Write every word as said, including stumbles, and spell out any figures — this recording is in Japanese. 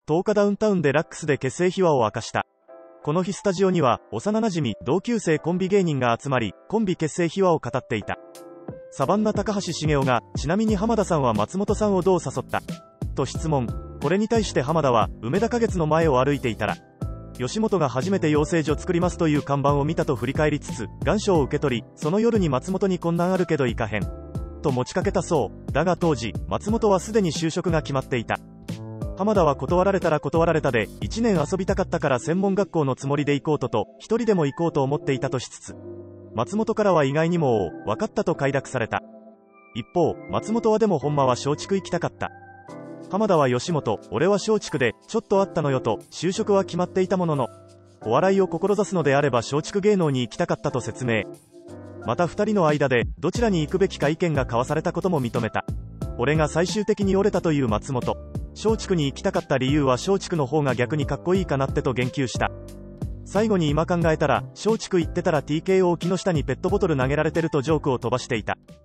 とおかダウンタウンでラックスで結成秘話を明かした。この日スタジオには幼馴染同級生コンビ芸人が集まり、コンビ結成秘話を語っていた。サバンナ高橋茂雄が、ちなみに浜田さんは松本さんをどう誘ったと質問。これに対して浜田は、梅田花月の前を歩いていたら、吉本が初めて養成所作りますという看板を見たと振り返りつつ、願書を受け取り、その夜に松本にこんなんあるけど行かへんと持ちかけたそう。だが当時、松本はすでに就職が決まっていた。浜田は断られたら断られたで、いちねん遊びたかったから専門学校のつもりで行こうとと、一人でも行こうと思っていたとしつつ、松本からは意外にも、おう、分かったと快諾された。一方、松本はでもほんまは松竹行きたかった。浜田は吉本、俺は松竹で、ちょっとあったのよと、就職は決まっていたものの、お笑いを志すのであれば松竹芸能に行きたかったと説明。また二人の間で、どちらに行くべきか意見が交わされたことも認めた。俺が最終的に折れたという松本。松竹に行きたかった理由は松竹の方が逆にかっこいいかなってと言及した。最後に今考えたら、松竹行ってたら ティーケーオー 木下にペットボトル投げられてるとジョークを飛ばしていた。